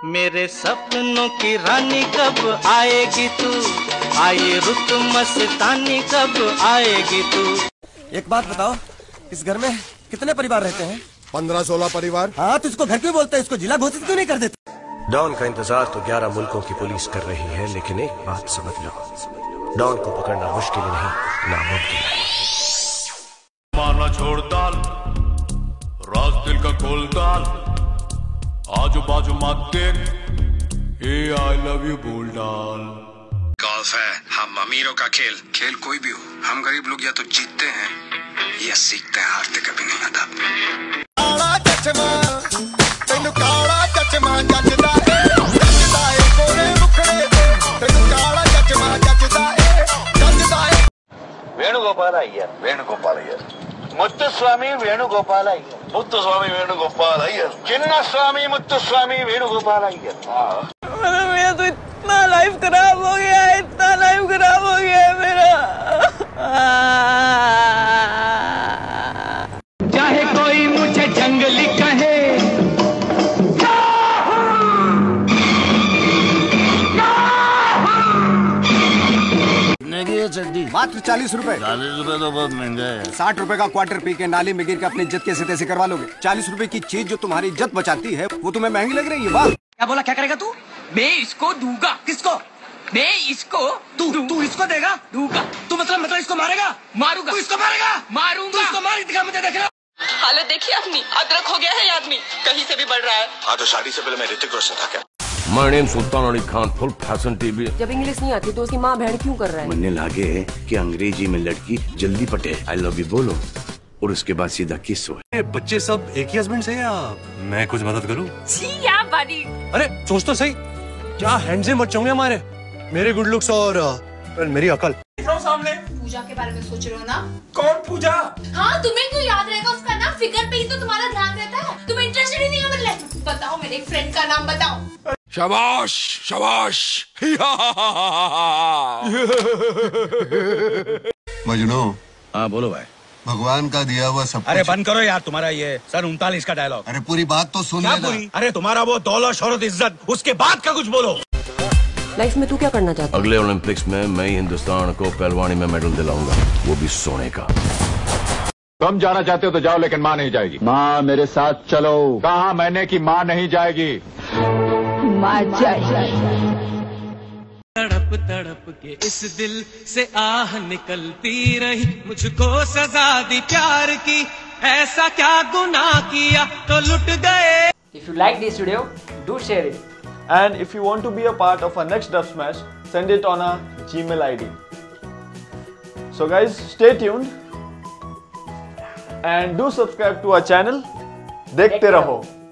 मेरे सपनों की रानी कब आएगी तू, आए रुत मस्तानी कब आएगी तू। एक बात बताओ, इस घर में कितने परिवार रहते हैं? 15-16 परिवार। हाँ तो इसको घर क्यों बोलते हैं, इसको जिला घोषित क्यों नहीं कर देते? डॉन का इंतजार तो 11 मुल्कों की पुलिस कर रही है, लेकिन एक बात समझ लो, डॉन को पकड़ना मुश्किल नहीं, नामुमकिन है। मारना छोड़ दाल, राज दिल का खोल दाल, आजू बाजू मत देख, आई लव यू बोल डाल। गोल्फ है हम अमीरों का खेल, खेल कोई भी हो, हम गरीब लोग या तो जीतते हैं या सीखते हैं, हारते कभी नहीं आता। వేణుగోపాల అయ్యర్, వేణుగోపాల అయ్యర్, ముత్తుస్వామి వేణుగోపాల అయ్యర్, ముత్తుస్వామి వేణుగోపాల అయ్యర్, చిన్నస్వామి ముత్తుస్వామి వేణుగోపాల అయ్యర్। मेरा तो इतना लाइफ खराब हो गया है, इतना लाइफ खराब हो गया है मेरा। चाहे कोई मुझे जंगली कहे, चड्डी मात्र 40 रुपए। 40 रुपए तो बहुत महंगा है। 60 रुपए का क्वार्टर पी के नाली में गिर के अपनी इज्जत कैसे तैसे करवा लोगे? 40 रुपए की चीज जो तुम्हारी इज्जत बचाती है वो तुम्हें महंगी लग रही है? वाह। क्या बोला, क्या करेगा तू? मैं इसको दूंगा। किसको? मैं इसको। तू इसको देगा? दूंगा। तू मतलब इसको मारेगा? मारूंगा। तू इसको मारेगा? मारूंगा। तू इसको मार दिखा मुझे, देख रहा। हालत देखिए अपनी, अदरक हो गया है आदमी, कहीं से भी बढ़ रहा है। हाँ तो शादी से पहले मैं ऋतिक रोशन था क्या? My name Sultan Ali Khan, full fashion TV. जब इंग्लिश नहीं आती तो उसकी माँ बहन क्यों कर रहा है? मुझे लगे कि अंग्रेजी में लड़की जल्दी पटे, आई लव यू बोलो और उसके बाद सीधा किस हो। बच्चे सब एक ही हस्बैंड से या मैं कुछ मदद करूं? अरे सोच तो सही, क्या हैंडसम बच्चे होंगे हमारे, मेरे गुड लुक्स और मेरी अकल। सामने पूजा के बारे में सोच रहे हो ना? कौन पूजा? हाँ तुम्हें क्यों याद रहेगा उसका नाम, फिगर पे ही तो तुम्हारा ध्यान रहता है, तुम इंटरेस्टेड ही नहीं हो। मतलब बताओ, मेरे एक फ्रेंड का नाम बताओ। शाबाश शाबाश। मजनू। हाँ बोलो भाई। भगवान का दिया हुआ सब। अरे बंद करो यार तुम्हारा ये सन 39 का डायलॉग। अरे पूरी बात तो सुन क्या लेना। पूरी? अरे तुम्हारा वो दौलत शोहरत इज्जत, उसके बाद का कुछ बोलो। लाइफ में तू क्या करना चाहता है? अगले ओलंपिक्स में मैं हिंदुस्तान को पहलवानी में मेडल दिलाऊंगा, वो भी सोने का। तुम जाना चाहते हो तो जाओ, लेकिन माँ नहीं जाएगी। माँ मेरे साथ चलो। कहा मैंने कि माँ नहीं जाएगी। तड़प तड़प के इस दिल से आह निकलती रही, मुझको सजा दी प्यार की, ऐसा क्या गुनाह किया तो लुट गए। If you like this video, do share it. And if you want to be a part of our next Dub Smash, send it on our Gmail ID. So guys, stay tuned and do subscribe to our channel. देखते रहो।